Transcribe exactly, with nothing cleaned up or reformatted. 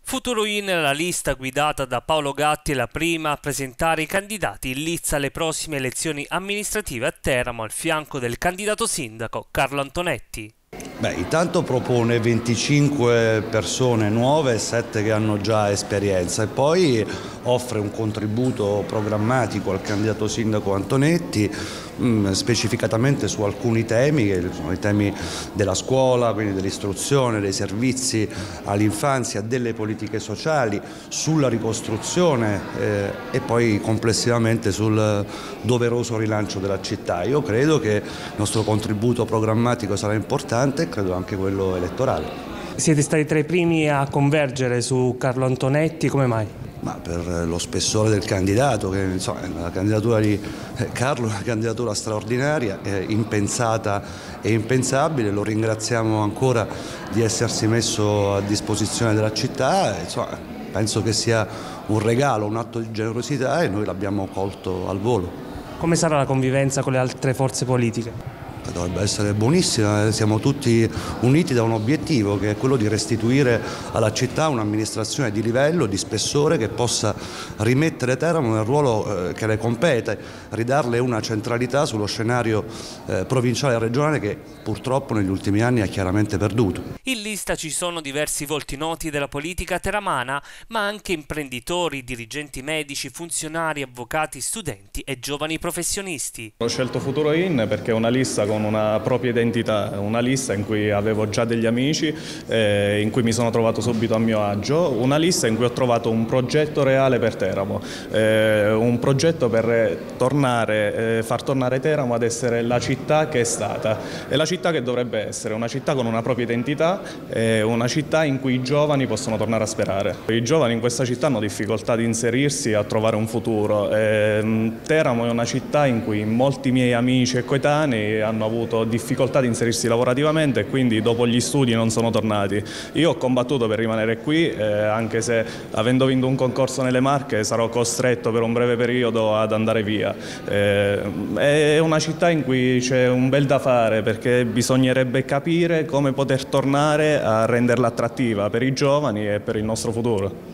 Futuroin è la lista guidata da Paolo Gatti, è la prima a presentare i candidati in lizza alle prossime elezioni amministrative a Teramo al fianco del candidato sindaco Carlo Antonetti. Beh, intanto propone venticinque persone nuove e sette che hanno già esperienza e poi offre un contributo programmatico al candidato sindaco Antonetti mh, specificatamente su alcuni temi, che sono i temi della scuola, quindi dell'istruzione, dei servizi all'infanzia, delle politiche sociali, sulla ricostruzione eh, e poi complessivamente sul doveroso rilancio della città. Io credo che il nostro contributo programmatico sarà importante e credo anche quello elettorale. Siete stati tra i primi a convergere su Carlo Antonetti, come mai? Ma per lo spessore del candidato, che insomma, la candidatura di Carlo è una candidatura straordinaria, impensata e impensabile, lo ringraziamo ancora di essersi messo a disposizione della città, insomma, penso che sia un regalo, un atto di generosità e noi l'abbiamo colto al volo. Come sarà la convivenza con le altre forze politiche? Dovrebbe essere buonissima, siamo tutti uniti da un obiettivo che è quello di restituire alla città un'amministrazione di livello, di spessore che possa rimettere Teramo nel ruolo eh, che le compete, ridarle una centralità sullo scenario eh, provinciale e regionale che purtroppo negli ultimi anni ha chiaramente perduto. In lista ci sono diversi volti noti della politica teramana, ma anche imprenditori, dirigenti medici, funzionari, avvocati, studenti e giovani professionisti. Ho scelto Futuroin perché è una lista con una propria identità, una lista in cui avevo già degli amici, eh, in cui mi sono trovato subito a mio agio, una lista in cui ho trovato un progetto reale per Teramo, eh, un progetto per tornare, eh, far tornare Teramo ad essere la città che è stata e la città che dovrebbe essere, una città con una propria identità, eh, una città in cui i giovani possono tornare a sperare. I giovani in questa città hanno difficoltà di inserirsi, a trovare un futuro. Eh, Teramo è una città in cui molti miei amici e coetanei hanno avuto difficoltà di inserirsi lavorativamente e quindi dopo gli studi non sono tornati. Io ho combattuto per rimanere qui, eh, anche se avendo vinto un concorso nelle Marche sarò costretto per un breve periodo ad andare via. Eh, è una città in cui c'è un bel da fare perché bisognerebbe capire come poter tornare a renderla attrattiva per i giovani e per il nostro futuro.